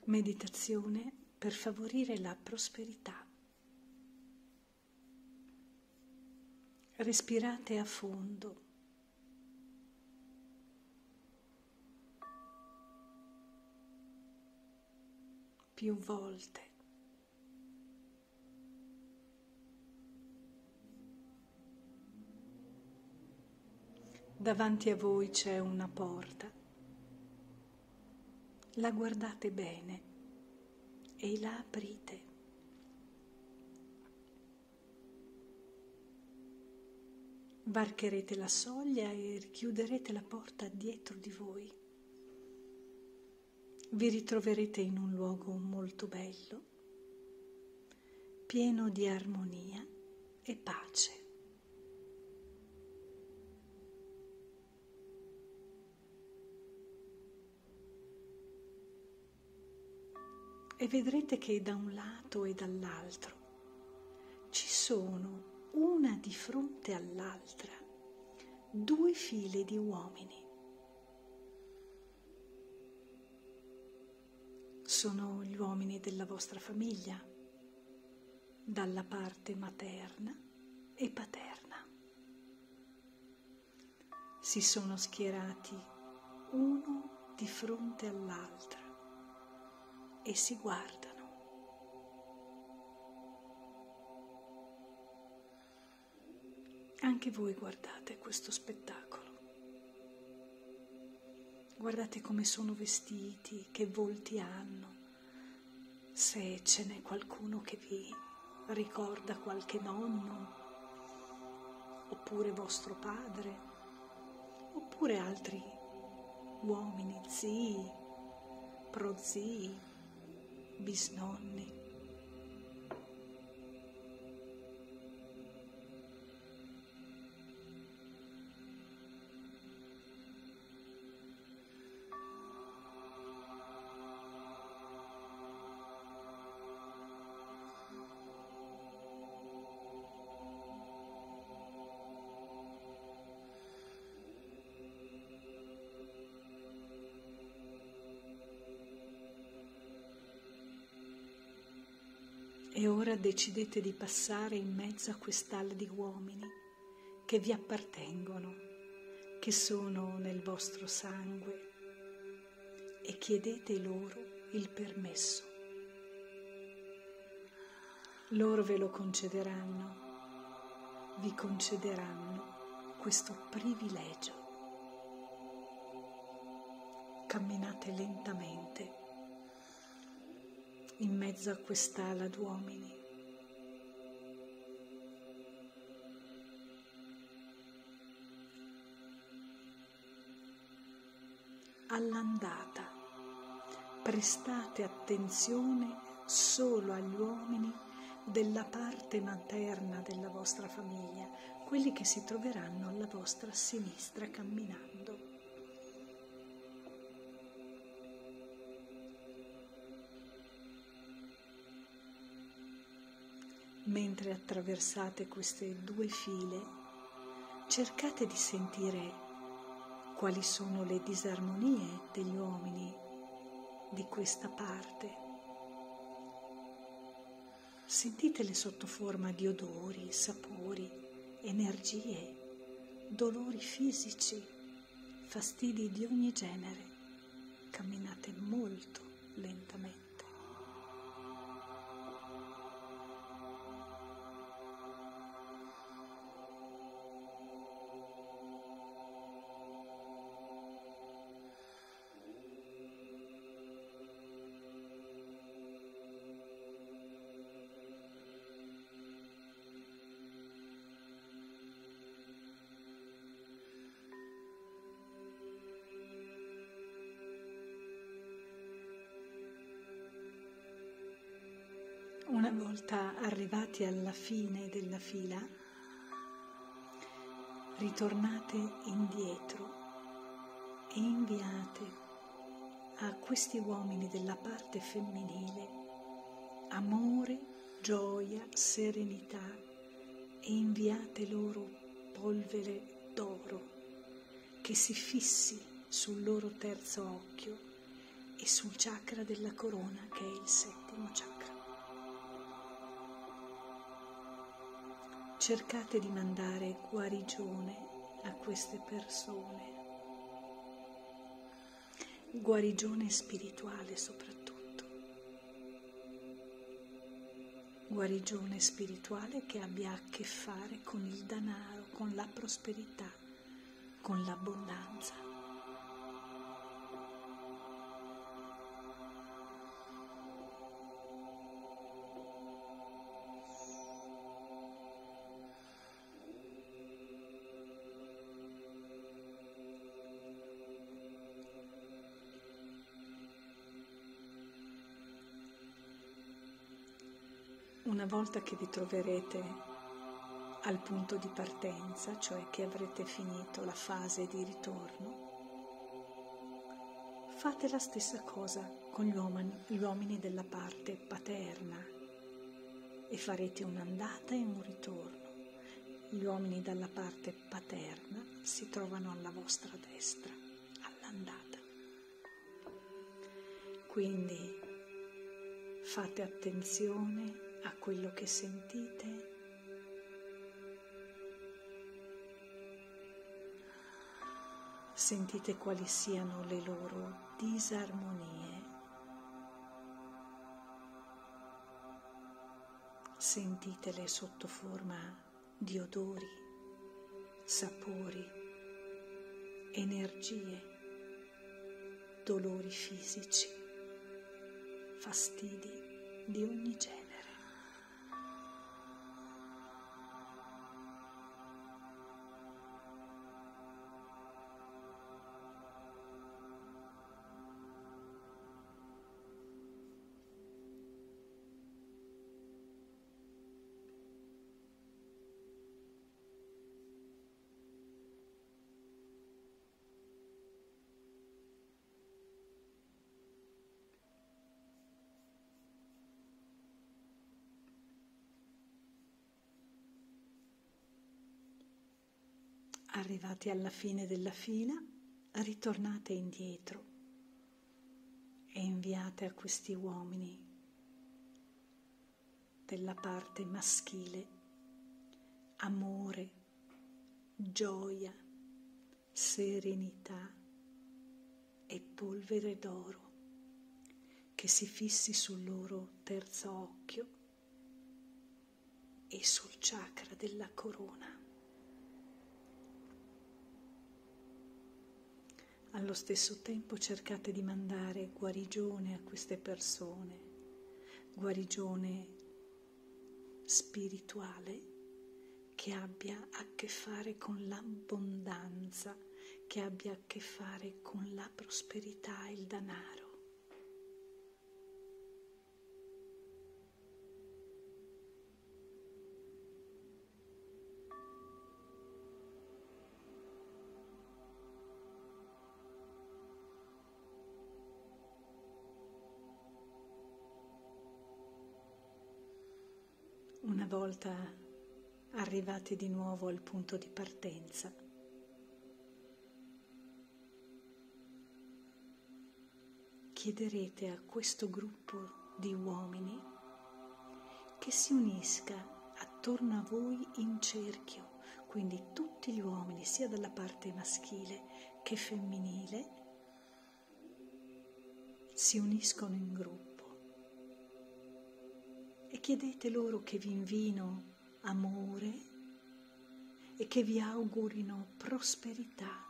Meditazione per favorire la prosperità. Respirate a fondo. Più volte. Davanti a voi c'è una porta. La guardate bene e la aprite. Varcherete la soglia e richiuderete la porta dietro di voi. Vi ritroverete in un luogo molto bello, pieno di armonia e pace. E vedrete che da un lato e dall'altro ci sono, una di fronte all'altra, due file di uomini. Sono gli uomini della vostra famiglia, dalla parte materna e paterna. Si sono schierati uno di fronte all'altro e si guardano. Anche voi guardate questo spettacolo. Guardate come sono vestiti, che volti hanno, se ce n'è qualcuno che vi ricorda qualche nonno, oppure vostro padre, oppure altri uomini, zii, prozii, bisnonni. E ora decidete di passare in mezzo a quest'ala di uomini che vi appartengono, che sono nel vostro sangue, e chiedete loro il permesso. Loro ve lo concederanno, vi concederanno questo privilegio. Camminate lentamente in mezzo a quest'ala d'uomini. All'andata prestate attenzione solo agli uomini della parte materna della vostra famiglia, quelli che si troveranno alla vostra sinistra camminando. Mentre attraversate queste due file, cercate di sentire quali sono le disarmonie degli uomini di questa parte. Sentitele sotto forma di odori, sapori, energie, dolori fisici, fastidi di ogni genere. Camminate molto lentamente. Una volta arrivati alla fine della fila, ritornate indietro e inviate a questi uomini della parte femminile amore, gioia, serenità, e inviate loro polvere d'oro che si fissi sul loro terzo occhio e sul chakra della corona, che è il settimo chakra. Cercate di mandare guarigione a queste persone, guarigione spirituale soprattutto, guarigione spirituale che abbia a che fare con il denaro, con la prosperità, con l'abbondanza. Una volta che vi troverete al punto di partenza, cioè che avrete finito la fase di ritorno, fate la stessa cosa con gli uomini della parte paterna e farete un'andata e un ritorno. Gli uomini dalla parte paterna si trovano alla vostra destra, all'andata. Quindi fate attenzione a quello che sentite, sentite quali siano le loro disarmonie, sentitele sotto forma di odori, sapori, energie, dolori fisici, fastidi di ogni genere. Arrivati alla fine della fila, ritornate indietro e inviate a questi uomini della parte maschile amore, gioia, serenità e polvere d'oro che si fissi sul loro terzo occhio e sul chakra della corona. Allo stesso tempo cercate di mandare guarigione a queste persone, guarigione spirituale che abbia a che fare con l'abbondanza, che abbia a che fare con la prosperità e il denaro. Una volta arrivati di nuovo al punto di partenza, chiederete a questo gruppo di uomini che si unisca attorno a voi in cerchio, quindi tutti gli uomini, sia dalla parte maschile che femminile, si uniscono in gruppo. E chiedete loro che vi invino amore e che vi augurino prosperità.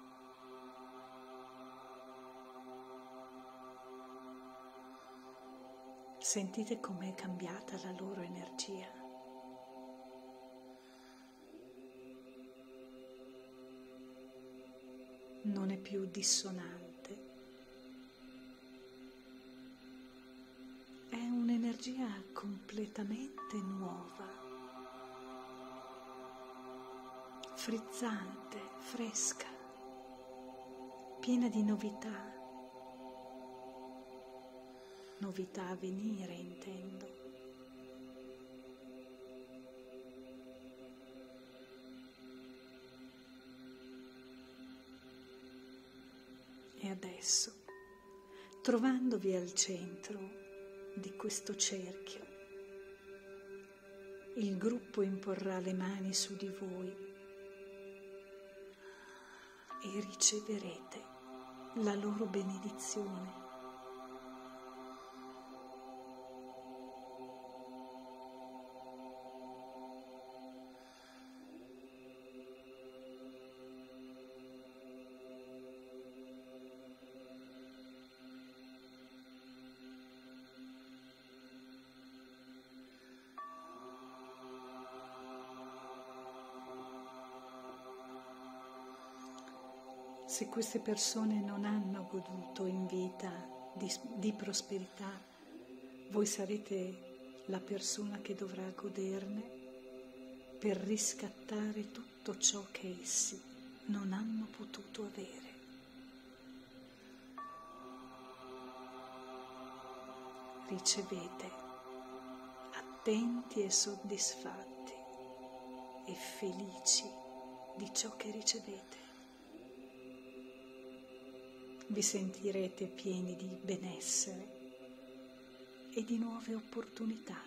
Sentite com'è cambiata la loro energia. Non è più dissonante. È un'energia completamente nuova, frizzante, fresca, piena di novità a venire, intendo. E adesso trovandovi al centro di questo cerchio. Il gruppo imporrà le mani su di voi e riceverete la loro benedizione. Se queste persone non hanno goduto in vita di prosperità, voi sarete la persona che dovrà goderne per riscattare tutto ciò che essi non hanno potuto avere. Ricevete attenti e soddisfatti e felici di ciò che ricevete. Vi sentirete pieni di benessere e di nuove opportunità.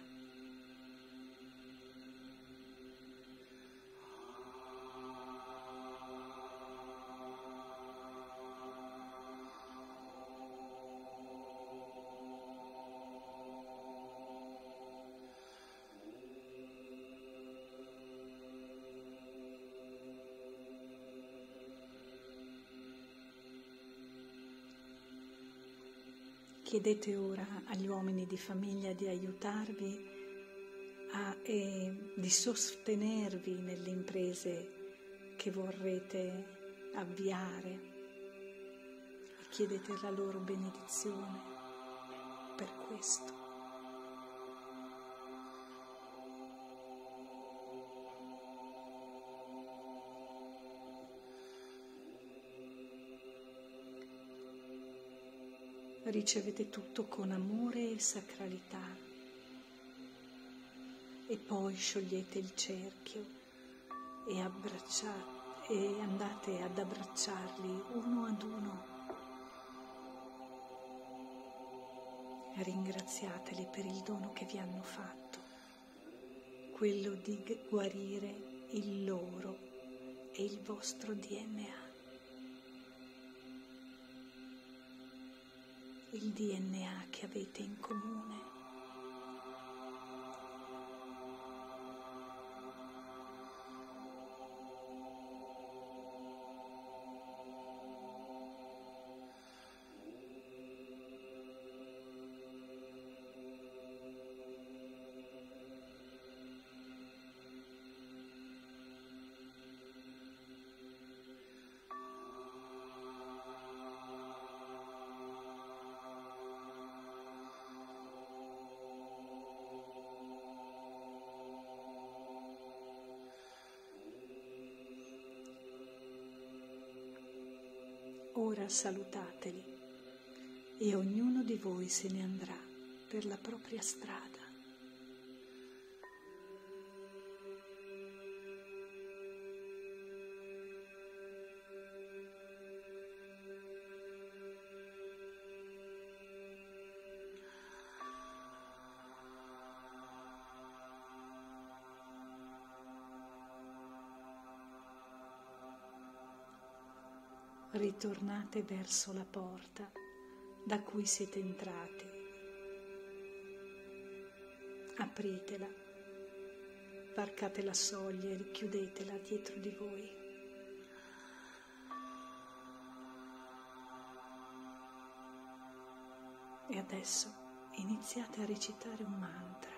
Chiedete ora agli uomini di famiglia di aiutarvi e di sostenervi nelle imprese che vorrete avviare e chiedete la loro benedizione per questo. Ricevete tutto con amore e sacralità e poi sciogliete il cerchio e andate ad abbracciarli uno ad uno. Ringraziateli per il dono che vi hanno fatto, quello di guarire il loro e il vostro DNA. Il DNA che avete in comune. Ora salutateli e ognuno di voi se ne andrà per la propria strada. Ritornate verso la porta da cui siete entrati. Apritela, varcate la soglia e richiudetela dietro di voi. E adesso iniziate a recitare un mantra.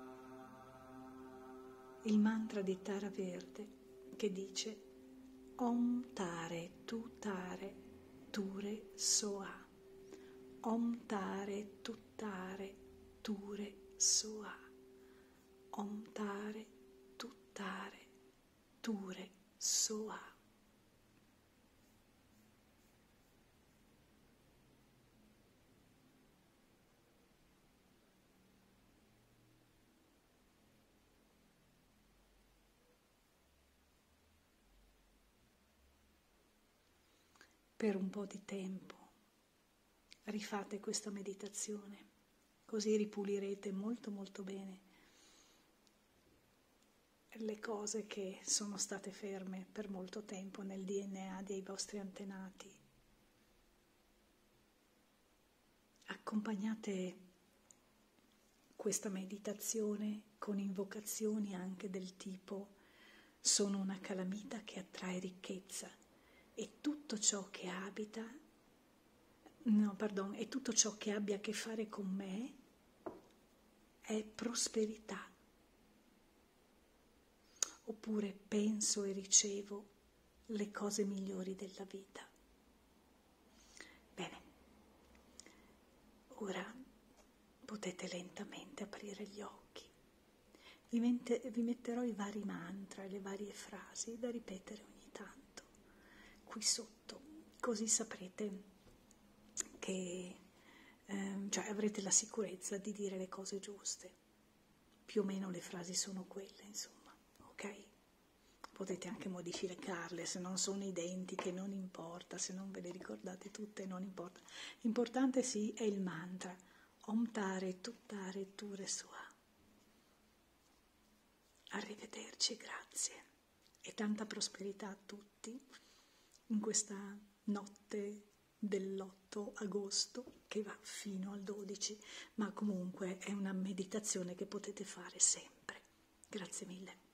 Il mantra di Tara Verde che dice Om Tare Tu Tare Ture Soa. Om Tare Tu Tare Ture Soa. Om Tare Tu Tare Ture Soa. Per un po' di tempo rifate questa meditazione, così ripulirete molto molto bene le cose che sono state ferme per molto tempo nel DNA dei vostri antenati. Accompagnate questa meditazione con invocazioni anche del tipo: sono una calamita che attrae ricchezza e tutto ciò che e tutto ciò che abbia a che fare con me è prosperità. Oppure penso e ricevo le cose migliori della vita. Bene, ora potete lentamente aprire gli occhi. Vi metterò i vari mantra, le varie frasi da ripetere ogni tanto qui sotto, così saprete che avrete la sicurezza di dire le cose giuste. Più o meno le frasi sono quelle, insomma, ok? Potete anche modificarle, se non sono identiche non importa, se non ve le ricordate tutte non importa. L'importante sì è il mantra, Om Tare Tuttare Ture Sua. Arrivederci, grazie e tanta prosperità a tutti in questa notte dell'8 agosto che va fino al 12, ma comunque è una meditazione che potete fare sempre. Grazie mille.